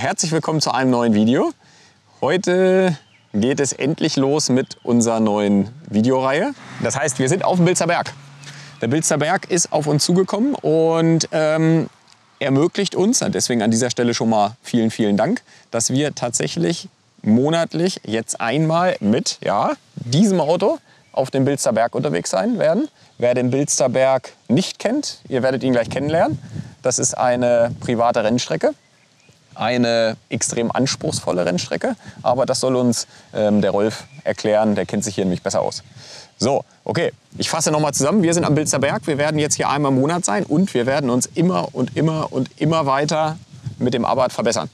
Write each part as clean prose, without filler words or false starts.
herzlich willkommen zu einem neuen Video. Heute geht es endlich los mit unserer neuen Videoreihe. Das heißt, wir sind auf dem Bilzer Berg. Der Bilzer Berg ist auf uns zugekommen und ermöglicht uns, deswegen an dieser Stelle schon mal vielen, vielen Dank, dass wir tatsächlich monatlich jetzt einmal mit diesem Auto auf dem Bilzer Berg unterwegs sein werden. Wer den Bilzer Berg nicht kennt, ihr werdet ihn gleich kennenlernen. Das ist eine private Rennstrecke, eine extrem anspruchsvolle Rennstrecke, aber das soll uns der Rolf erklären, der kennt sich hier nämlich besser aus. So, okay, ich fasse nochmal zusammen. Wir sind am Bilzer Berg, wir werden jetzt hier einmal im Monat sein und wir werden uns immer weiter mit dem Abarth verbessern.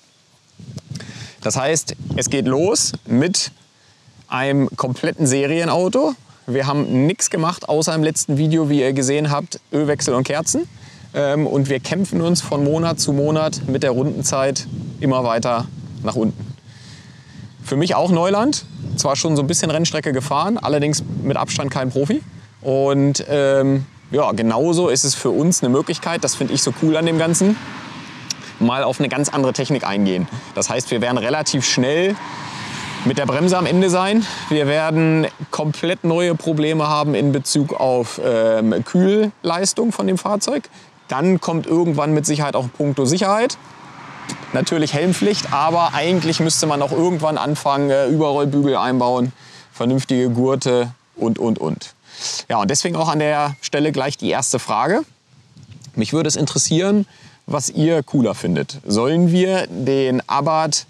Das heißt, es geht los mit einem kompletten Serienauto. Wir haben nichts gemacht, außer im letzten Video, wie ihr gesehen habt, Ölwechsel und Kerzen. Und wir kämpfen uns von Monat zu Monat mit der Rundenzeit immer weiter nach unten. Für mich auch Neuland. Zwar schon so ein bisschen Rennstrecke gefahren, allerdings mit Abstand kein Profi. Und genauso ist es für uns eine Möglichkeit, das finde ich so cool an dem Ganzen, mal auf eine ganz andere Technik eingehen. Das heißt, wir werden relativ schnell mit der Bremse am Ende sein. Wir werden komplett neue Probleme haben in Bezug auf Kühlleistung von dem Fahrzeug. Dann kommt irgendwann mit Sicherheit auch puncto Sicherheit. Natürlich Helmpflicht, aber eigentlich müsste man auch irgendwann anfangen, Überrollbügel einbauen, vernünftige Gurte und. Ja, und deswegen auch an der Stelle gleich die erste Frage. Mich würde es interessieren, was ihr cooler findet. Sollen wir den Abarth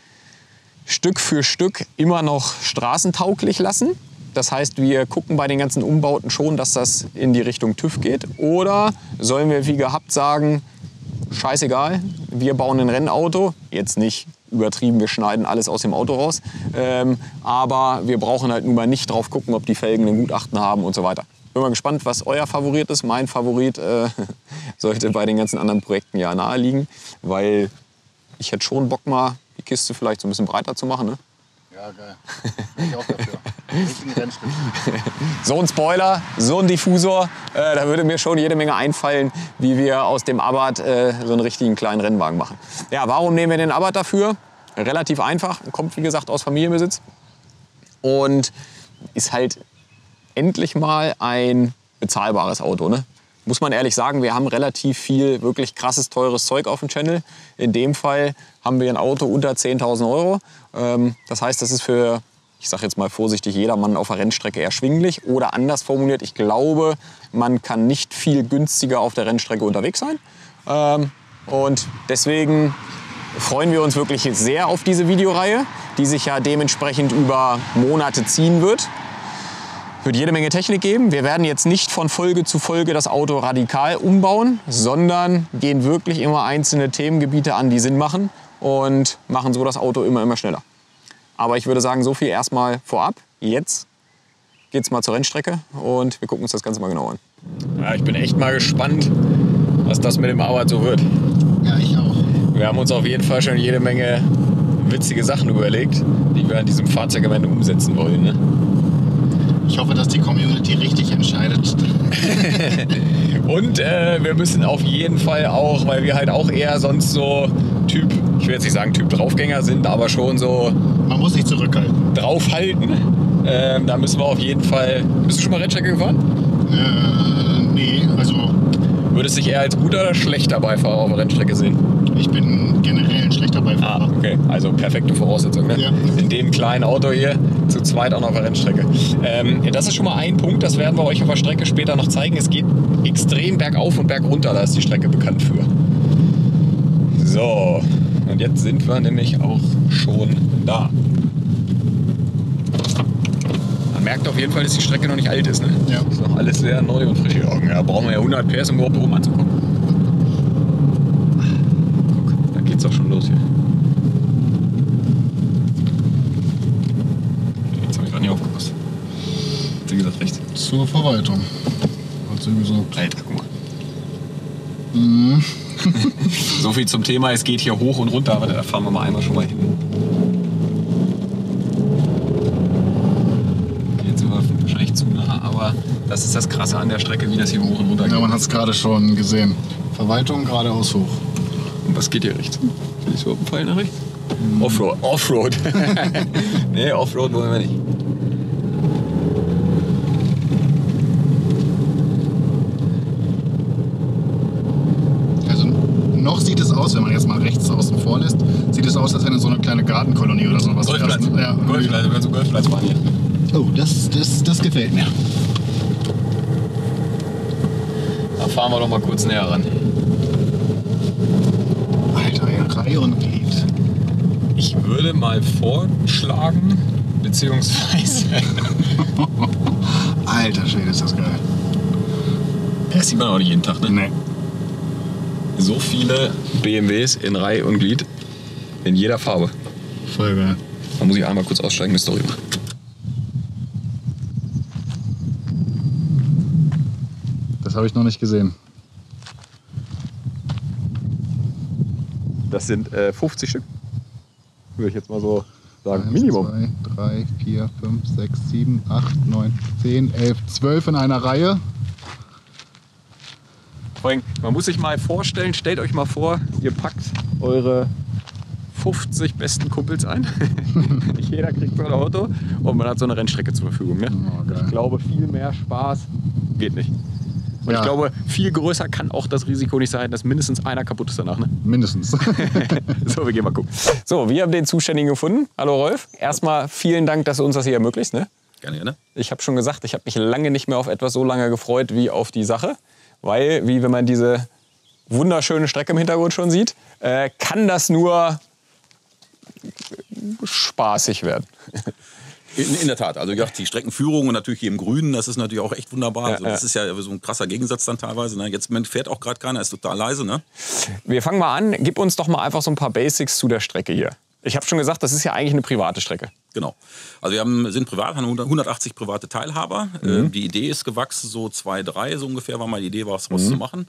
Stück für Stück immer noch straßentauglich lassen? Das heißt, wir gucken bei den ganzen Umbauten schon, dass das in die Richtung TÜV geht. Oder sollen wir wie gehabt sagen, scheißegal, wir bauen ein Rennauto. Jetzt nicht übertrieben, wir schneiden alles aus dem Auto raus. Aber wir brauchen halt nun mal nicht drauf gucken, ob die Felgen ein Gutachten haben und so weiter. Bin mal gespannt, was euer Favorit ist. Mein Favorit sollte bei den ganzen anderen Projekten ja nahe liegen. Weil ich hätte schon Bock mal, die Kiste vielleicht so ein bisschen breiter zu machen. Ne? Ja, geil. Bin ich auch dafür. Richtigen Rennstück. So ein Spoiler, so ein Diffusor, da würde mir schon jede Menge einfallen, wie wir aus dem Abarth so einen richtigen kleinen Rennwagen machen. Ja, warum nehmen wir den Abarth dafür? Relativ einfach, kommt wie gesagt aus Familienbesitz und ist halt endlich mal ein bezahlbares Auto. Ne? Muss man ehrlich sagen, wir haben relativ viel wirklich krasses, teures Zeug auf dem Channel. In dem Fall haben wir ein Auto unter 10.000 Euro. Das heißt, das ist für, ich sage jetzt mal vorsichtig, jedermann auf der Rennstrecke erschwinglich. Oder anders formuliert, ich glaube, man kann nicht viel günstiger auf der Rennstrecke unterwegs sein. Und deswegen freuen wir uns wirklich sehr auf diese Videoreihe, die sich ja dementsprechend über Monate ziehen wird. Wird jede Menge Technik geben. Wir werden jetzt nicht von Folge zu Folge das Auto radikal umbauen, sondern gehen wirklich immer einzelne Themengebiete an, die Sinn machen und machen so das Auto immer schneller. Aber ich würde sagen, so viel erstmal vorab. Jetzt geht's mal zur Rennstrecke und wir gucken uns das Ganze mal genau an. Ja, ich bin echt mal gespannt, was das mit dem Abarth so wird. Ja, ich auch. Wir haben uns auf jeden Fall schon jede Menge witzige Sachen überlegt, die wir an diesem Fahrzeug am Ende umsetzen wollen. Ne? Ich hoffe, dass die Community richtig entscheidet. Und wir müssen auf jeden Fall auch, weil wir halt auch eher sonst so Typ, ich will jetzt nicht sagen Typ Draufgänger sind, aber schon so... Man muss sich zurückhalten. Draufhalten. Da müssen wir auf jeden Fall... Bist du schon mal Rennstrecke gefahren? Nee, also... Würdest du dich eher als guter oder schlechter Beifahrer auf der Rennstrecke sehen? Ich bin generell ein schlechter Beifahrer. Ah, okay. Also perfekte Voraussetzung, ne? Ja. In dem kleinen Auto hier zu zweit auch noch auf der Rennstrecke. Das ist schon mal ein Punkt, das werden wir euch auf der Strecke später noch zeigen. Es geht extrem bergauf und bergunter, da ist die Strecke bekannt für. So, und jetzt sind wir nämlich auch schon da. Man merkt auf jeden Fall, dass die Strecke noch nicht alt ist, ne? Ja. Ist noch alles sehr neu und frisch. Ja, brauchen wir ja 100 PS, um überhaupt oben anzukommen. Guck, da geht's auch schon los hier. Jetzt habe ich gerade nicht aufgepasst. Hat sie gesagt, rechts? Zur Verwaltung. Hat sie gesagt. Alter, guck mal. So viel zum Thema, es geht hier hoch und runter, aber da fahren wir mal einmal schon mal hin. Jetzt sind wir wahrscheinlich zu nah, aber das ist das Krasse an der Strecke, wie das hier hoch und runter geht. Ja, man hat es gerade schon gesehen. Verwaltung geradeaus hoch. Was geht hier rechts? Will ich überhaupt einen Pfeil nach rechts? Offroad. Offroad. Nee, Offroad wollen wir nicht. Also noch sieht es aus, wenn man jetzt mal rechts außen vor lässt, sieht es aus, als wenn es so eine kleine Gartenkolonie oder sowas wäre. Golfplatz. Ja. Golfplatz, wenn wir so Golfplatz fahren hier. Oh, das gefällt mir. Da fahren wir doch mal kurz näher ran. Alter, ja, Reihe und Glied. Ich würde mal vorschlagen, beziehungsweise... Alter Schwede, ist das geil. Das sieht man auch nicht jeden Tag, ne? Nee. So viele BMWs in Reihe und Glied. In jeder Farbe. Voll geil. Da muss ich einmal kurz aussteigen, eine Story machen. Das habe ich noch nicht gesehen. Das sind 50 Stück. Würde ich jetzt mal so sagen. 1, Minimum. 2, 3, 4, 5, 6, 7, 8, 9, 10, 11, 12 in einer Reihe. Vor allem, man muss sich mal vorstellen, stellt euch mal vor, ihr packt eure 50 besten Kumpels ein. Nicht jeder kriegt so ein Auto und man hat so eine Rennstrecke zur Verfügung. Ne? Oh, geil. Ich glaube, viel mehr Spaß geht nicht. Und Ja. ich glaube, viel größer kann auch das Risiko nicht sein, dass mindestens einer kaputt ist danach. Ne? Mindestens. So, wir gehen mal gucken. So, wir haben den Zuständigen gefunden. Hallo Rolf. Erstmal vielen Dank, dass du uns das hier ermöglicht. Ne? Gerne, gerne. Ich habe schon gesagt, ich habe mich lange nicht mehr auf etwas so lange gefreut wie auf die Sache. Weil, wie wenn man diese wunderschöne Strecke im Hintergrund schon sieht, kann das nur spaßig werden. In der Tat. Also wie gesagt, die Streckenführung und natürlich hier im Grünen, das ist natürlich auch echt wunderbar. Ja, Also, das ist ja so ein krasser Gegensatz dann teilweise. Ne? Jetzt im Moment fährt auch gerade keiner, ist total leise. Ne? Wir fangen mal an. Gib uns doch mal einfach so ein paar Basics zu der Strecke hier. Ich habe schon gesagt, das ist ja eigentlich eine private Strecke. Genau. Also wir sind privat, haben 180 private Teilhaber. Die Idee ist gewachsen, so 2, 3 so ungefähr war mal die Idee, was daraus zu machen.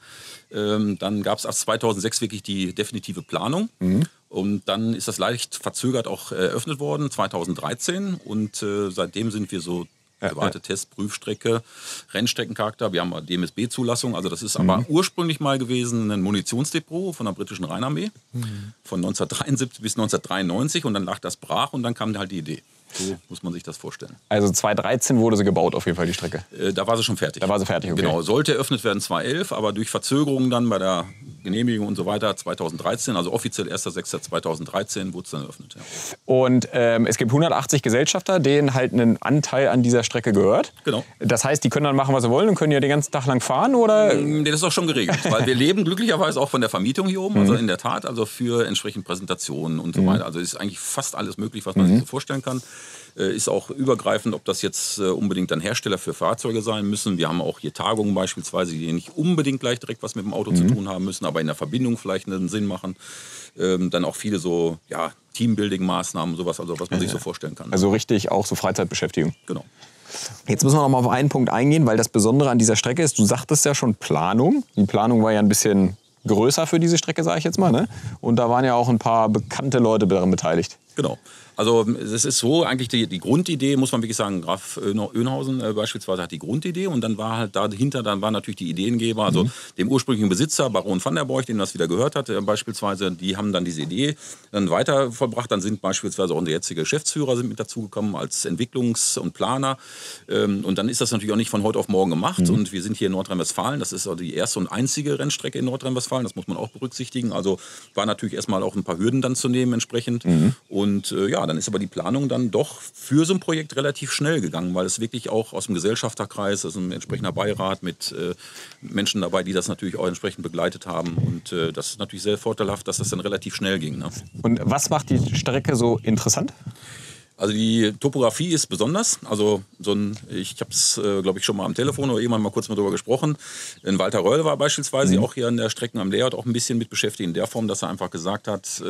Dann gab es ab 2006 wirklich die definitive Planung. Und dann ist das leicht verzögert auch eröffnet worden, 2013. Und seitdem sind wir so private Test, Prüfstrecke, Rennstreckencharakter. Wir haben eine DMSB-Zulassung. Also das ist aber ursprünglich mal gewesen ein Munitionsdepot von der britischen Rheinarmee von 1973 bis 1993. Und dann lag das brach und dann kam halt die Idee. So muss man sich das vorstellen. Also 2013 wurde sie gebaut, auf jeden Fall die Strecke. Da war sie schon fertig. Da war sie fertig, okay. Genau, sollte eröffnet werden 2011, aber durch Verzögerungen dann bei der Genehmigung und so weiter 2013, also offiziell 1.6.2013 wurde es dann eröffnet. Ja. Und es gibt 180 Gesellschafter, denen halt ein Anteil an dieser Strecke gehört. Genau. Das heißt, die können dann machen, was sie wollen und können ja den ganzen Tag lang fahren, oder? Das ist auch schon geregelt, weil wir leben glücklicherweise auch von der Vermietung hier oben, also in der Tat, also für entsprechend Präsentationen und so weiter. Also ist eigentlich fast alles möglich, was man sich so vorstellen kann. Ist auch übergreifend, ob das jetzt unbedingt dann Hersteller für Fahrzeuge sein müssen. Wir haben auch hier Tagungen beispielsweise, die nicht unbedingt gleich direkt was mit dem Auto zu tun haben müssen, aber in der Verbindung vielleicht einen Sinn machen. Dann auch viele so Teambuilding-Maßnahmen, sowas, also was man sich so vorstellen kann. Also richtig auch so Freizeitbeschäftigung. Genau. Jetzt müssen wir noch mal auf einen Punkt eingehen, weil das Besondere an dieser Strecke ist, du sagtest ja schon Planung. Die Planung war ja ein bisschen größer für diese Strecke, sage ich jetzt mal. Ne? Und da waren ja auch ein paar bekannte Leute daran beteiligt. Genau. Also es ist so, eigentlich die Grundidee, muss man wirklich sagen, Graf Oeynhausen beispielsweise hat die Grundidee und dann war halt dahinter, dann waren natürlich die Ideengeber, also dem ursprünglichen Besitzer, Baron van der Borch, dem das wieder gehört hat, beispielsweise, die haben dann diese Idee dann weiter vollbracht. Dann sind beispielsweise auch unsere jetzige Geschäftsführer sind mit dazugekommen als Entwicklungs- und Planer. Und dann ist das natürlich auch nicht von heute auf morgen gemacht. Und wir sind hier in Nordrhein-Westfalen, das ist also die erste und einzige Rennstrecke in Nordrhein-Westfalen, das muss man auch berücksichtigen. Also war natürlich erstmal auch ein paar Hürden dann zu nehmen entsprechend. Und dann ist aber die Planung dann doch für so ein Projekt relativ schnell gegangen, weil es wirklich auch aus dem Gesellschafterkreis, also ein entsprechender Beirat mit Menschen dabei, die das natürlich auch entsprechend begleitet haben. Und das ist natürlich sehr vorteilhaft, dass das dann relativ schnell ging. Ne? Und was macht die Strecke so interessant? Also die Topografie ist besonders. Also ich habe es, glaube ich, schon mal am Telefon oder jemand mal kurz mal drüber gesprochen. Ein Walter Röll war beispielsweise auch hier an der Strecken am Layout auch ein bisschen mit beschäftigt in der Form, dass er einfach gesagt hat,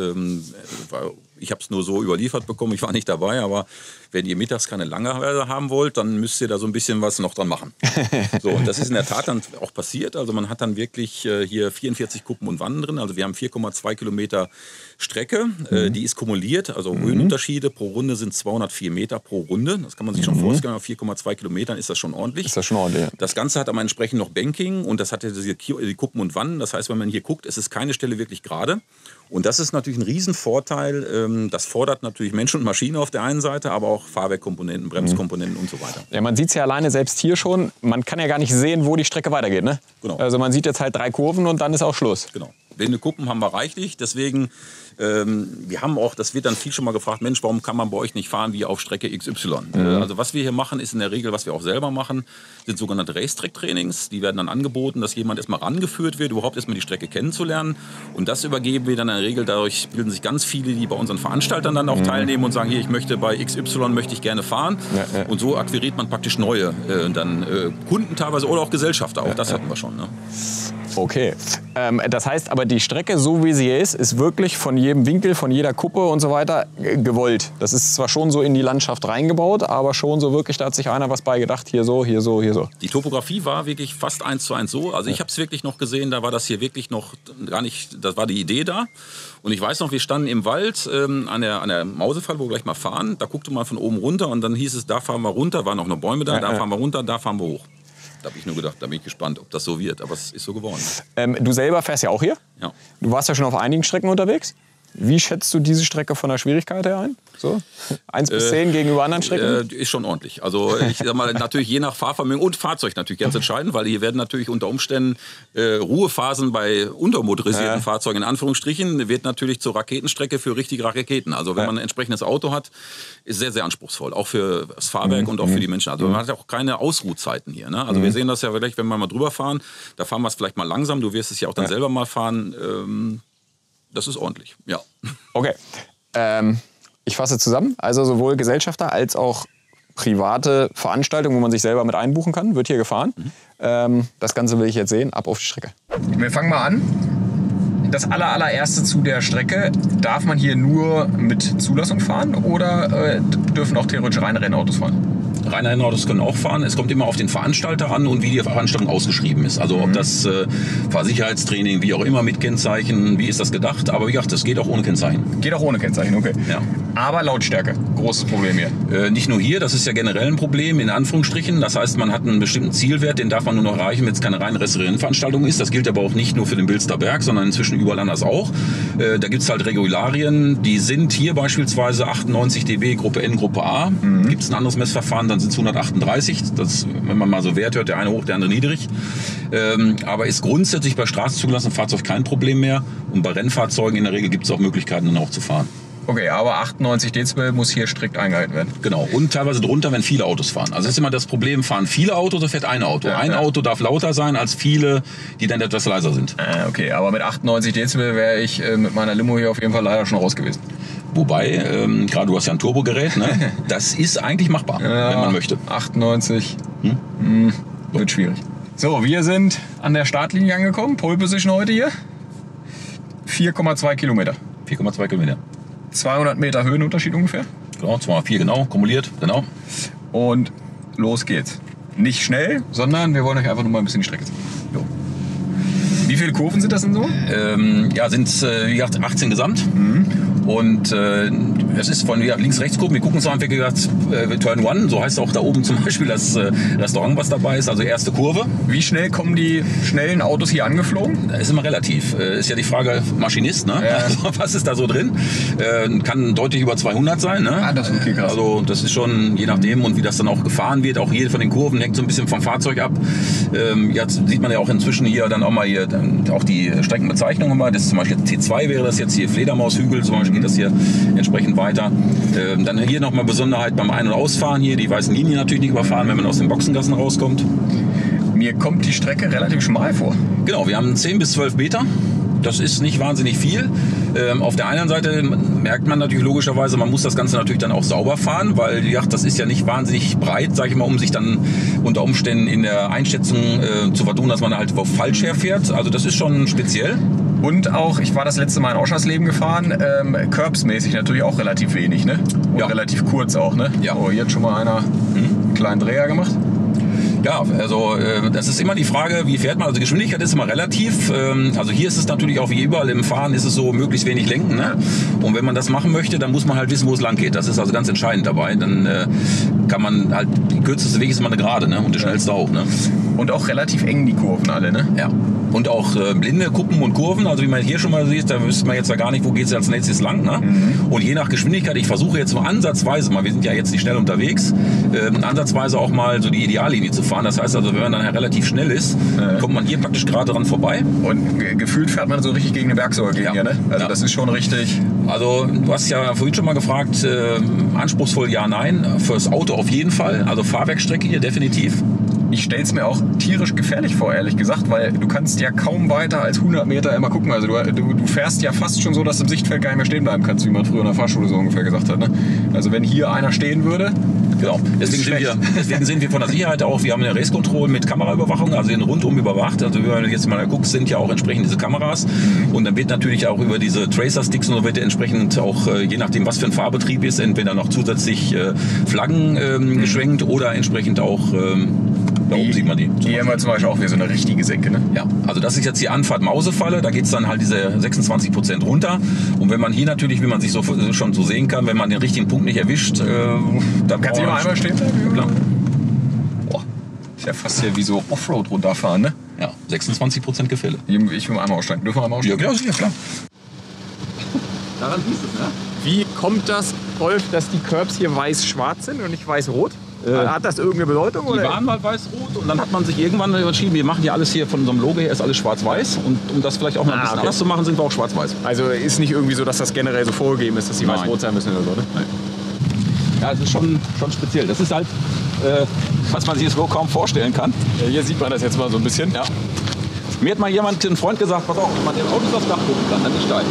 ich habe es nur so überliefert bekommen, ich war nicht dabei, aber wenn ihr mittags keine Langeweile haben wollt, dann müsst ihr da so ein bisschen was noch dran machen. So, und das ist in der Tat dann auch passiert. Also man hat dann wirklich hier 44 Kuppen und Wannen drin. Also wir haben 4,2 Kilometer Strecke, die ist kumuliert, also Höhenunterschiede pro Runde sind 204 Meter pro Runde. Das kann man sich schon vorstellen. Auf 4,2 Kilometern ist das schon ordentlich. Ist das schon ordentlich, ja. Das Ganze hat aber entsprechend noch Banking und das hat ja die Kuppen und Wannen. Das heißt, wenn man hier guckt, es ist keine Stelle wirklich gerade. Und das ist natürlich ein Riesenvorteil. Das fordert natürlich Mensch und Maschine auf der einen Seite, aber auch Fahrwerkkomponenten, Bremskomponenten und so weiter. Ja, man sieht es ja alleine selbst hier schon. Man kann ja gar nicht sehen, wo die Strecke weitergeht. Ne? Genau. Also man sieht jetzt halt 3 Kurven und dann ist auch Schluss. Genau. Blinde Kuppen haben wir reichlich. Deswegen, wir haben auch, das wird dann viel schon mal gefragt, Mensch, warum kann man bei euch nicht fahren wie auf Strecke XY? Also was wir hier machen, ist in der Regel, was wir auch selber machen, sind sogenannte Racetrack-Trainings. Die werden dann angeboten, dass jemand erstmal rangeführt wird, überhaupt erstmal die Strecke kennenzulernen. Und das übergeben wir dann in der Regel. Dadurch bilden sich ganz viele, die bei unseren Veranstaltern dann auch teilnehmen und sagen, hier, ich möchte bei XY möchte ich gerne fahren. Ja. Und so akquiriert man praktisch neue Kunden teilweise oder auch Gesellschafter. Auch das hatten wir schon. Ne? Okay. Das heißt aber, die Strecke, so wie sie hier ist wirklich von jedem Winkel, von jeder Kuppe und so weiter gewollt. Das ist zwar schon so in die Landschaft reingebaut, aber schon so wirklich, da hat sich einer was bei gedacht, hier so, hier so, hier so. Die Topografie war wirklich fast 1:1 so. Also ich habe es wirklich noch gesehen, da war das hier wirklich noch gar nicht, das war die Idee da. Und ich weiß noch, wir standen im Wald an der Mausefalle, wo wir gleich mal fahren. Da guckte man von oben runter und dann hieß es, da fahren wir runter, waren noch Bäume da, da fahren wir runter, da fahren wir hoch. Da habe ich nur gedacht, da bin ich gespannt, ob das so wird. Aber es ist so geworden. Du selber fährst ja auch hier? Ja. Du warst ja schon auf einigen Strecken unterwegs. Wie schätzt du diese Strecke von der Schwierigkeit her ein? So? 1 bis 10 gegenüber anderen Strecken? Ist schon ordentlich. Also ich sag mal, natürlich je nach Fahrvermögen und Fahrzeug natürlich ganz entscheidend, weil hier werden natürlich unter Umständen Ruhephasen bei untermotorisierten Fahrzeugen in Anführungsstrichen wird natürlich zur Raketenstrecke für richtige Raketen. Also wenn man ein entsprechendes Auto hat, ist sehr, sehr anspruchsvoll. Auch für das Fahrwerk und auch für die Menschen. Also man hat ja auch keine Ausruhzeiten hier. Ne? Also wir sehen das ja vielleicht, wenn wir mal drüber fahren, da fahren wir es vielleicht mal langsam. Du wirst es ja auch dann selber mal fahren. Das ist ordentlich, ja. Okay. Ich fasse zusammen. Also sowohl Gesellschafter als auch private Veranstaltungen, wo man sich selber mit einbuchen kann, wird hier gefahren. Das Ganze will ich jetzt sehen. Ab auf die Strecke. Wir fangen mal an. Das allererste zu der Strecke. Darf man hier nur mit Zulassung fahren oder dürfen auch theoretisch reine Rennautos fahren? Reine Rennautos können auch fahren. Es kommt immer auf den Veranstalter an und wie die Veranstaltung ausgeschrieben ist. Also ob das Fahrsicherheitstraining, wie auch immer mit Kennzeichen, wie ist das gedacht. Aber wie gesagt, das geht auch ohne Kennzeichen. Geht auch ohne Kennzeichen, okay. Ja. Aber Lautstärke, großes Problem hier. Nicht nur hier, das ist ja generell ein Problem, in Anführungsstrichen. Das heißt, man hat einen bestimmten Zielwert, den darf man nur noch erreichen, wenn es keine reine Rennveranstaltung ist. Das gilt aber auch nicht nur für den Bilster Berg, sondern inzwischen überall anders auch. Da gibt es halt Regularien, die sind hier beispielsweise 98 dB, Gruppe N, Gruppe A. Gibt es ein anderes Messverfahren, dann sind es 138. Das, wenn man mal so Wert hört, der eine hoch, der andere niedrig. Aber ist grundsätzlich bei straßenzugelassenen Fahrzeugen kein Problem mehr. Und bei Rennfahrzeugen in der Regel gibt es auch Möglichkeiten, dann auch zu fahren. Okay, aber 98 Dezibel muss hier strikt eingehalten werden. Genau, und teilweise drunter, wenn viele Autos fahren. Also das ist immer das Problem, fahren viele Autos oder fährt ein Auto? Ein Auto darf lauter sein als viele, die dann etwas leiser sind. Okay, aber mit 98 Dezibel wäre ich mit meiner Limo hier auf jeden Fall leider schon raus gewesen. Wobei, gerade du hast ja ein Turbogerät, ne? Das ist eigentlich machbar, wenn man möchte. 98 wird schwierig. So, wir sind an der Startlinie angekommen, Pole Position heute hier. 4,2 Kilometer. 4,2 Kilometer. 200 Meter Höhenunterschied ungefähr. Genau, 2,4 genau, kumuliert, genau. Und los geht's. Nicht schnell, sondern wir wollen euch einfach nur mal ein bisschen die Strecke zeigen. Jo. Wie viele Kurven sind das denn so? Sind wie gesagt 18 gesamt. Und es ist von Links-Rechts-Kurven. Wir gucken uns einfach gesagt, Turn One, so heißt auch da oben zum Beispiel das Restaurant, was dabei ist, also erste Kurve. Wie schnell kommen die schnellen Autos hier angeflogen? Das ist immer relativ. Ist ja die Frage Maschinist, ne? Ja. Also, was ist da so drin? Kann deutlich über 200 sein, ne? Ah, das ist okay, krass. Also das ist schon, je nachdem und wie das dann auch gefahren wird, auch jede von den Kurven hängt so ein bisschen vom Fahrzeug ab. Jetzt sieht man ja auch inzwischen hier dann auch mal hier auch die Streckenbezeichnung immer. Das ist zum Beispiel T2 wäre das jetzt hier, Fledermaushügel, zum Beispiel geht das hier entsprechend weiter. Dann hier nochmal Besonderheit beim Ein- und Ausfahren hier, die weißen Linien natürlich nicht überfahren, wenn man aus den Boxengassen rauskommt. Mir kommt die Strecke relativ schmal vor. Genau, wir haben 10 bis 12 Meter. Das ist nicht wahnsinnig viel. Auf der einen Seite merkt man natürlich logischerweise, man muss das Ganze natürlich dann auch sauber fahren, weil ja, das ist ja nicht wahnsinnig breit, sage ich mal, um sich dann unter Umständen in der Einschätzung zu vertun, dass man halt falsch herfährt. Also das ist schon speziell. Und auch, ich war das letzte Mal in Oschersleben gefahren, curbsmäßig natürlich auch relativ wenig, ne? Und relativ kurz auch, ne? Ja. Oh, hier hat schon mal einer einen kleinen Dreher gemacht. Ja, also das ist immer die Frage, wie fährt man? Also Geschwindigkeit ist immer relativ. Also hier ist es natürlich auch wie überall im Fahren, ist es so, möglichst wenig lenken. Ne? Und wenn man das machen möchte, dann muss man halt wissen, wo es lang geht. Das ist also ganz entscheidend dabei. Dann kann man halt, die kürzeste Weg ist immer eine Gerade, ne? Und der schnellste auch. Ne? Und auch relativ eng die Kurven alle, ne? Ja. Und auch blinde Kuppen und Kurven, also wie man hier schon mal sieht, da wüsste man jetzt ja gar nicht, wo geht es als nächstes lang. Ne? Und je nach Geschwindigkeit, ich versuche jetzt nur ansatzweise mal, wir sind ja jetzt nicht schnell unterwegs, ansatzweise auch mal so die Ideallinie zu fahren. Das heißt also, wenn man dann relativ schnell ist, kommt man hier praktisch gerade dran vorbei. Und gefühlt fährt man so richtig gegen eine Bergsäule gegen, ja, ne? Also das ist schon richtig. Also du hast ja vorhin schon mal gefragt, anspruchsvoll ja, nein. Fürs Auto auf jeden Fall, also Fahrwerkstrecke hier definitiv. Ich stelle es mir auch tierisch gefährlich vor, ehrlich gesagt, weil du kannst ja kaum weiter als 100 Meter immer gucken. Also du fährst ja fast schon so, dass du im Sichtfeld gar nicht mehr stehen bleiben kannst, wie man früher in der Fahrschule so ungefähr gesagt hat. Ne? Also wenn hier einer stehen würde, genau. Deswegen sind wir von der Sicherheit auch, wir haben eine Race Control mit Kameraüberwachung, also den rundum überwacht. Also wenn du jetzt mal guckst, sind ja auch entsprechend diese Kameras. Und dann wird natürlich auch über diese Tracer-Sticks und so wird entsprechend auch, je nachdem was für ein Fahrbetrieb ist, entweder noch zusätzlich Flaggen geschwenkt oder entsprechend auch... Da oben sieht man die. Hier haben wir zum Beispiel auch wieder so eine richtige Senke, ne? Ja, also das ist jetzt die Anfahrt Mausefalle, da geht es dann halt diese 26% runter. Und wenn man hier natürlich, wie man sich so schon so sehen kann, wenn man den richtigen Punkt nicht erwischt, dann kannst du mal einmal stehen bleiben? Klar. Boah, ist ja fast hier wie so Offroad runterfahren, ne? Ja, 26% Gefälle. Ich will mal einmal aussteigen. Dürfen wir einmal aussteigen? Ja, klar. Daran siehst du es, ne? Wie kommt das, Rolf, dass die Curbs hier weiß-schwarz sind und nicht weiß-rot? Hat das irgendeine Bedeutung? Die waren mal weiß-rot und dann hat man sich irgendwann entschieden, wir machen ja alles hier von unserem Logo her, ist alles schwarz-weiß. Und um das vielleicht auch mal ein bisschen anders zu machen, sind wir auch schwarz-weiß. Also ist nicht irgendwie so, dass das generell so vorgegeben ist, dass die weiß-rot sein müssen oder so, ne? Nein. Ja, es ist schon speziell. Das ist halt, was man sich so kaum vorstellen kann. Ja, hier sieht man das jetzt mal so ein bisschen. Ja. Mir hat mal ein Freund gesagt, pass auf, wenn man den Autos aufs Dach gucken kann, dann ist steil.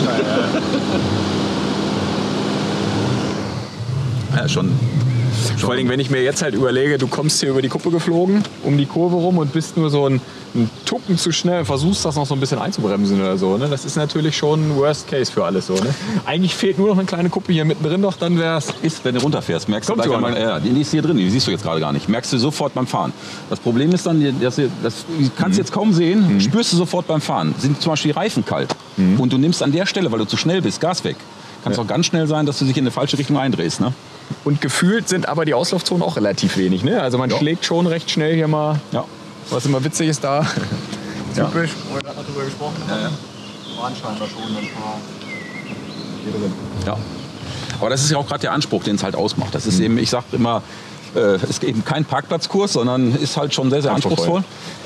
Ja, schon. Vor allem, wenn ich mir jetzt halt überlege, du kommst hier über die Kuppe geflogen, um die Kurve rum und bist nur so ein Tucken zu schnell, versuchst das noch so ein bisschen einzubremsen oder so. Ne? Das ist natürlich schon Worst Case für alles so. Ne? Eigentlich fehlt nur noch eine kleine Kuppe hier mittendrin noch, dann wär's. Wenn du runterfährst, merkst du gleich einmal, die ist hier drin, die siehst du jetzt gerade gar nicht. Merkst du sofort beim Fahren. Das Problem ist dann, das kannst du jetzt kaum sehen, spürst du sofort beim Fahren. Sind zum Beispiel die Reifen kalt und du nimmst an der Stelle, weil du zu schnell bist, Gas weg. Kann es auch ganz schnell sein, dass du dich in eine falsche Richtung eindrehst. Ne? Und gefühlt sind aber die Auslaufzonen auch relativ wenig. Ne? Also man schlägt schon recht schnell hier mal, was immer witzig ist da. Typisch, wo wir gerade noch drüber gesprochen haben. Waren scheinbar schon ein paar hier drin. Ja, aber das ist ja auch gerade der Anspruch, den es halt ausmacht. Das ist eben, ich sage immer, es ist eben kein Parkplatzkurs, sondern ist halt schon sehr, sehr anspruchsvoll.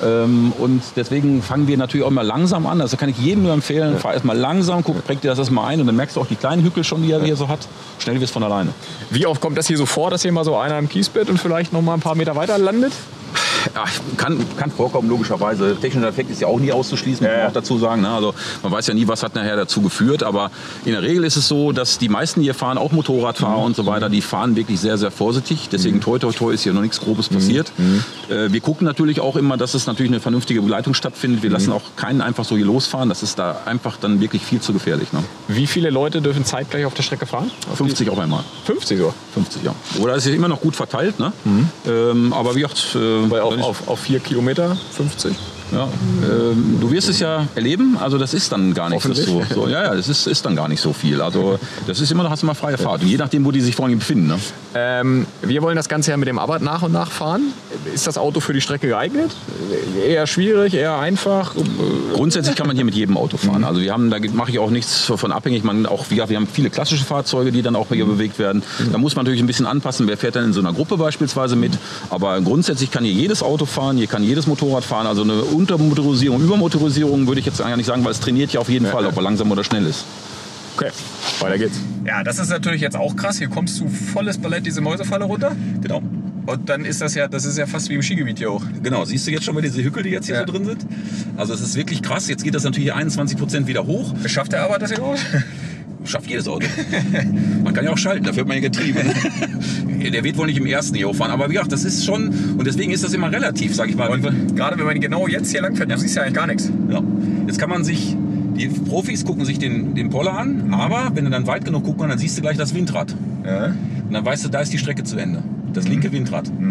Und deswegen fangen wir natürlich auch immer langsam an. Also kann ich jedem nur empfehlen, fahr erst mal langsam, präg dir das erstmal ein und dann merkst du auch die kleinen Hügel schon, die er hier so hat. Schnell wird es von alleine. Wie oft kommt das hier so vor, dass hier mal so einer im Kiesbett und vielleicht noch mal ein paar Meter weiter landet? Ja, kann vorkommen, logischerweise. Technischer Effekt ist ja auch nie auszuschließen, muss man auch dazu sagen. Ne? Also man weiß ja nie, was hat nachher dazu geführt. Aber in der Regel ist es so, dass die meisten hier fahren, auch Motorradfahrer und so weiter, die fahren wirklich sehr, sehr vorsichtig. Deswegen toi, toi, toi ist hier noch nichts Grobes passiert. Wir gucken natürlich auch immer, dass es natürlich eine vernünftige Begleitung stattfindet. Wir lassen auch keinen einfach so hier losfahren. Das ist da einfach dann wirklich viel zu gefährlich. Ne? Wie viele Leute dürfen zeitgleich auf der Strecke fahren? 50 auf einmal. 50 so? 50, ja. Oder ist ja immer noch gut verteilt. Ne? Aber wie gesagt... Auf 4 Kilometer 50. Ja, du wirst es ja erleben, also das ist dann gar nicht so. Ja, das ist dann gar nicht so viel. Also das ist immer noch, hast du mal freie Fahrt. Und je nachdem, wo die sich vor allem befinden. Ne? Wir wollen das Ganze ja mit dem Abarth nach und nach fahren. Ist das Auto für die Strecke geeignet? Eher schwierig, eher einfach? Grundsätzlich kann man hier mit jedem Auto fahren. Also da mache ich auch nichts davon abhängig. Wir haben viele klassische Fahrzeuge, die dann auch hier bewegt werden. Da muss man natürlich ein bisschen anpassen. Wer fährt dann in so einer Gruppe beispielsweise mit? Aber grundsätzlich kann hier jedes Auto fahren, hier kann jedes Motorrad fahren. Also eine Untermotorisierung, Übermotorisierung würde ich jetzt gar nicht sagen, weil es trainiert ja auf jeden Fall, ob er langsam oder schnell ist. Okay, weiter geht's. Ja, das ist natürlich jetzt auch krass. Hier kommst du volles Ballett diese Mäusefalle runter. Genau. Und dann ist das ja fast wie im Skigebiet hier hoch. Genau, siehst du jetzt schon mal diese Hügel, die jetzt hier so drin sind? Also es ist wirklich krass. Jetzt geht das natürlich 21% wieder hoch. Schafft der Abarth das hier hoch? Schafft jedes Auto. Man kann ja auch schalten, dafür hat man ja Getriebe. Der wird wohl nicht im ersten hier hochfahren, aber wie gesagt, das ist schon, und deswegen ist das immer relativ, sag ich mal. Und gerade wenn man genau jetzt hier lang fährt, du siehst ja eigentlich gar nichts. Ja. Jetzt kann man sich, die Profis gucken sich den Poller an, aber wenn du dann weit genug guckst, dann siehst du gleich das Windrad. Ja. Und dann weißt du, da ist die Strecke zu Ende. Das linke Windrad.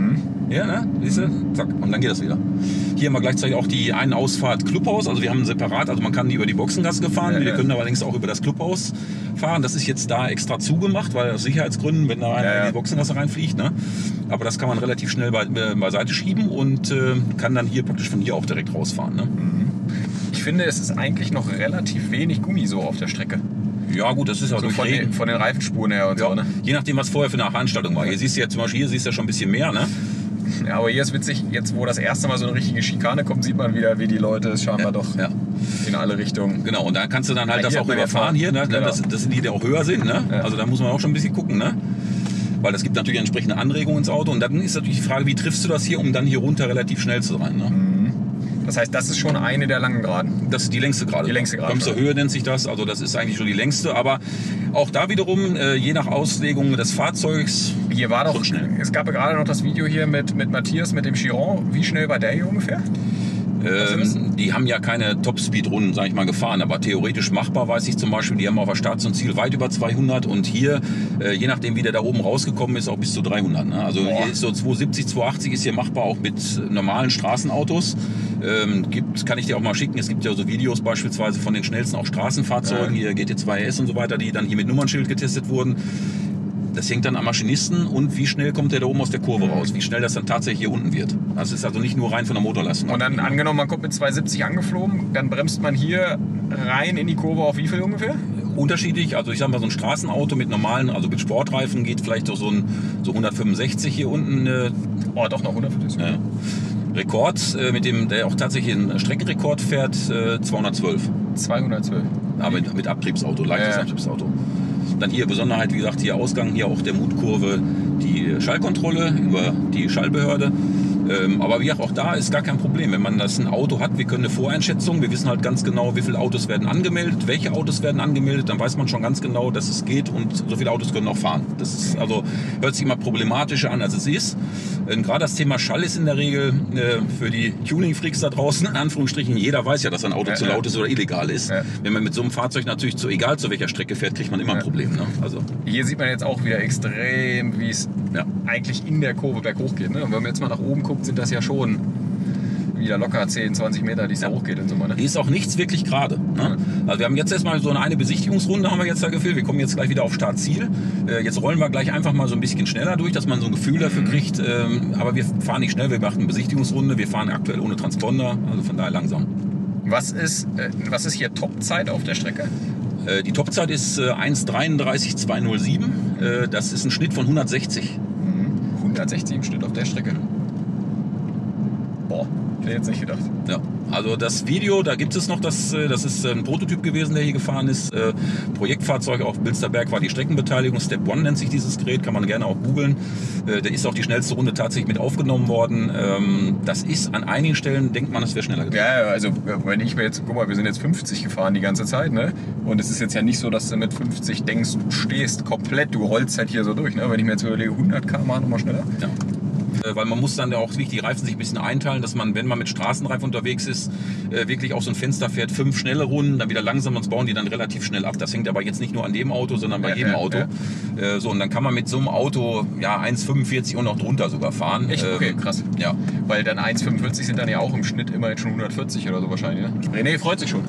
Ja, ne? Siehst du? Zack. Und dann geht das wieder. Hier haben wir gleichzeitig auch die Ein-Ausfahrt Clubhaus. Also wir haben separat, also man kann die über die Boxengasse gefahren. Wir können allerdings auch über das Clubhaus fahren. Das ist jetzt da extra zugemacht, weil aus Sicherheitsgründen, wenn da einer in die Boxengasse reinfliegt. Ne? Aber das kann man relativ schnell beiseite schieben und kann dann hier praktisch von hier auch direkt rausfahren. Ne? Ich finde, es ist eigentlich noch relativ wenig Gummi so auf der Strecke. Ja gut, das ist ja So von den Reifenspuren her und so. Ne? Je nachdem, was vorher für eine Veranstaltung war. Hier siehst du ja zum Beispiel, hier siehst du ja schon ein bisschen mehr. Ne? Ja, aber hier ist witzig, jetzt wo das erste Mal so eine richtige Schikane kommt, sieht man wieder, wie die Leute es scheinbar doch in alle Richtungen. Genau, und da kannst du dann halt Ja, das hier auch hat man überfahren hier, ne? Genau. Das sind die, die auch höher sind. Ne? Ja. Also da muss man auch schon ein bisschen gucken. Ne? Weil das gibt natürlich entsprechende Anregungen ins Auto. Und dann ist natürlich die Frage, wie triffst du das hier, um dann hier runter relativ schnell zu sein. Ne? Das heißt, das ist schon eine der langen Geraden. Das ist die längste Gerade. Die längste Gerade. Kommst zur Höhe nennt sich das. Also das ist eigentlich schon die längste. Aber auch da wiederum, je nach Auslegung des Fahrzeugs, Hier war doch, schon schnell. es gab ja gerade noch das Video hier mit Matthias, mit dem Chiron. Wie schnell war der hier ungefähr? Die haben ja keine Topspeed-Runden, sag ich mal, gefahren, aber theoretisch machbar, weiß ich zum Beispiel, die haben auf der Start zum Ziel weit über 200 und hier, je nachdem wie der da oben rausgekommen ist, auch bis zu 300. Ne? Also hier ist so 270, 280 ist hier machbar, auch mit normalen Straßenautos. Kann ich dir auch mal schicken, es gibt ja so Videos beispielsweise von den schnellsten auch Straßenfahrzeugen, hier GT2 und so weiter, die dann hier mit Nummernschild getestet wurden. Das hängt dann am Maschinisten und wie schnell kommt der da oben aus der Kurve raus, wie schnell das dann tatsächlich hier unten wird. Das ist also nicht nur rein von der Motorleistung. Und dann angenommen, man kommt mit 270 angeflogen, dann bremst man hier rein in die Kurve auf wie viel ungefähr? Unterschiedlich, also ich sag mal so ein Straßenauto mit normalen, also mit Sportreifen geht vielleicht so 165 hier unten. Doch noch 150. Ja. Rekord, mit dem der auch tatsächlich einen Streckenrekord fährt, 212. 212. Aber mit Abtriebsauto, leichtes Ja. Abtriebsauto. Dann hier Besonderheit, wie gesagt, hier Ausgang, hier auch der Mutkurve, die Schallkontrolle über die Schallbehörde. Aber wie gesagt, auch da ist gar kein Problem. Wenn man das ein Auto hat, wir können eine Voreinschätzung, wir wissen halt ganz genau, wie viele Autos werden angemeldet, welche Autos werden angemeldet, dann weiß man schon ganz genau, dass es geht und so viele Autos können auch fahren. Das ist, also hört sich immer problematischer an, als es ist. Gerade das Thema Schall ist in der Regel für die Tuning-Freaks da draußen, in Anführungsstrichen, jeder weiß ja, dass ein Auto zu laut ist oder illegal ist. Ja. Wenn man mit so einem Fahrzeug natürlich egal zu welcher Strecke fährt, kriegt man immer ein Problem. Ne? Also. Hier sieht man jetzt auch wieder extrem, wie es eigentlich in der Kurve berghoch geht. Ne? Und wenn man jetzt mal nach oben guckt, sind das ja schon wieder locker 10, 20 Meter, die es da hochgeht in Summe. Ne? Hier ist auch nichts wirklich gerade. Ne? Also wir haben jetzt erstmal so eine Besichtigungsrunde haben wir jetzt da gefüllt. Wir kommen jetzt gleich wieder auf Startziel. Jetzt rollen wir gleich einfach mal so ein bisschen schneller durch, dass man so ein Gefühl dafür kriegt. Aber wir fahren nicht schnell, wir machen eine Besichtigungsrunde. Wir fahren aktuell ohne Transponder, also von daher langsam. Was ist hier Topzeit auf der Strecke? Die Topzeit ist 1:33,207. Das ist ein Schnitt von 160. 160 im Schnitt auf der Strecke. Boah, hätte ich jetzt nicht gedacht. Ja, also das Video, da gibt es noch, das ist ein Prototyp gewesen, der hier gefahren ist. Projektfahrzeug auf Bilsterberg war die Streckenbeteiligung. Step One nennt sich dieses Gerät, kann man gerne auch googeln. Der ist auch die schnellste Runde tatsächlich mit aufgenommen worden. Das ist an einigen Stellen, denkt man, es wäre schneller gegangen. Ja, also wenn ich mir jetzt, guck mal, wir sind jetzt 50 gefahren die ganze Zeit, ne? Und es ist jetzt ja nicht so, dass du mit 50 denkst, du stehst komplett, du rollst halt hier so durch, ne? Wenn ich mir jetzt überlege, 100 km/h nochmal schneller. Ja. Weil man muss dann auch wirklich die Reifen sich ein bisschen einteilen, dass man, wenn man mit Straßenreifen unterwegs ist, wirklich auch so ein Fenster fährt, 5 schnelle Runden, dann wieder langsam, sonst bauen die dann relativ schnell ab. Das hängt aber jetzt nicht nur an dem Auto, sondern bei jedem Auto. Ja. So, und dann kann man mit so einem Auto 1,45 und noch drunter sogar fahren. Echt? Okay, krass. Ja. Weil dann 1,45 sind dann ja auch im Schnitt immer jetzt schon 140 oder so wahrscheinlich, ne? René freut sich schon.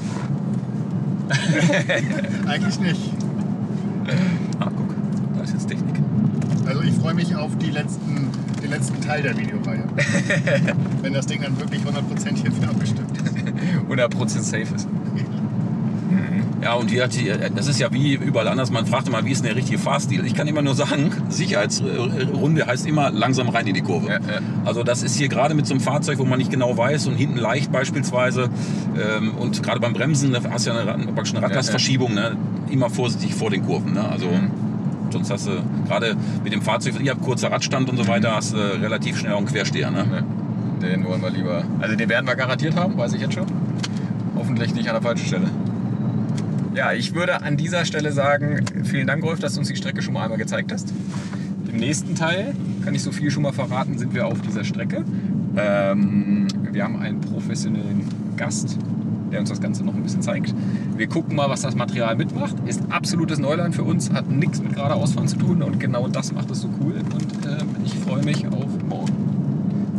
Eigentlich nicht. Ah, guck, da ist jetzt Technik. Also ich freue mich auf den letzten Teil der Videoreihe. Wenn das Ding dann wirklich 100% hierfür abgestimmt ist. 100% safe ist. Ja, und hier das ist ja wie überall anders. Man fragt immer, wie ist denn der richtige Fahrstil? Ich kann immer nur sagen, Sicherheitsrunde heißt immer langsam rein in die Kurve. Ja. Also das ist hier gerade mit so einem Fahrzeug, wo man nicht genau weiß und hinten leicht beispielsweise. Und gerade beim Bremsen, da hast du ja eine Radlastverschiebung, ne? Immer vorsichtig vor den Kurven. Ne? Also sonst hast du gerade mit dem Fahrzeug, ihr habt kurzer Radstand und so weiter, hast du relativ schnell auch einen Quersteher. Ne? Ja. Den wollen wir lieber. Also den werden wir garantiert haben, weiß ich jetzt schon. Hoffentlich nicht an der falschen Stelle. Ja, ich würde an dieser Stelle sagen, vielen Dank, Rolf, dass du uns die Strecke schon mal einmal gezeigt hast. Im nächsten Teil, kann ich so viel schon mal verraten, sind wir auf dieser Strecke. Wir haben einen professionellen Gast, der uns das Ganze noch ein bisschen zeigt. Wir gucken mal, was das Material mitmacht. Ist absolutes Neuland für uns, hat nichts mit geradeausfahren zu tun und genau das macht es so cool. Und ich freue mich auf morgen.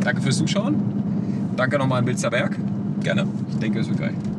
Danke fürs Zuschauen. Danke nochmal an Bilzerberg. Gerne. Ich denke, es wird geil.